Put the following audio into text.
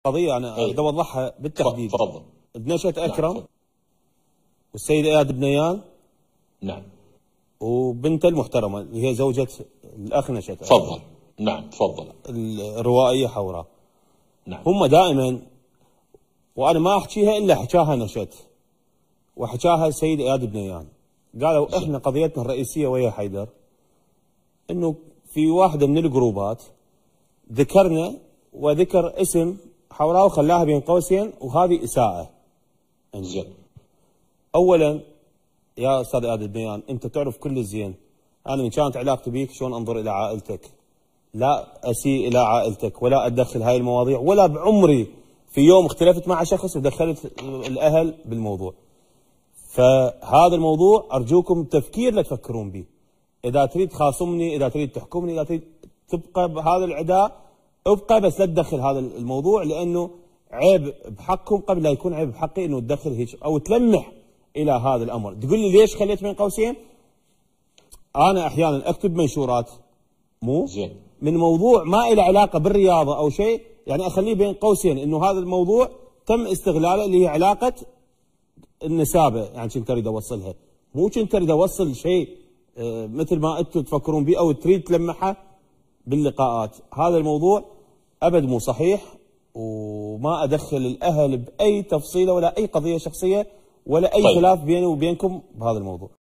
قضية أنا أريد أوضحها بالتحديد. تفضل. بنشأة أكرم. نعم. والسيدة إياد بنيان. نعم. وبنته المحترمة اللي هي زوجة الأخ نشأة. تفضل. نعم تفضل. الروائية حوراء. نعم. هم دائما، وأنا ما أحكيها إلا حكاها نشأة وحكاها السيد إياد بنيان، قالوا إحنا قضيتنا الرئيسية ويا حيدر إنه في واحدة من الجروبات ذكرنا وذكر اسم حوراء وخلاها بين قوسين، وهذه إساءة. زين. أولا يا أستاذ إياد بنيان، أنت تعرف كل الزين أنا من كانت علاقتي بيك شلون أنظر إلى عائلتك، لا أسيء إلى عائلتك ولا أدخل هاي المواضيع، ولا بعمري في يوم اختلفت مع شخص ودخلت الأهل بالموضوع. فهذا الموضوع أرجوكم تفكير لا تفكرون به. إذا تريد تخاصمني، إذا تريد تحكمني، إذا تريد تبقى بهذا العداء ابقى، بس لا تدخل هذا الموضوع، لأنه عيب بحقكم قبل لا يكون عيب بحقي إنه تدخل هيك أو تلمح إلى هذا الأمر. تقول لي ليش خليت بين قوسين؟ أنا أحيانا أكتب منشورات مو زين من موضوع ما له علاقة بالرياضة أو شيء، يعني أخليه بين قوسين إنه هذا الموضوع تم استغلاله اللي هي علاقة النسابة، يعني كنت أريد أوصلها، مو كنت أريد أوصل شيء مثل ما أنتم تفكرون به أو تريد تلمحه باللقاءات. هذا الموضوع أبد مو صحيح، وما أدخل الأهل بأي تفصيلة ولا أي قضية شخصية ولا أي خلاف بيني وبينكم بهذا الموضوع.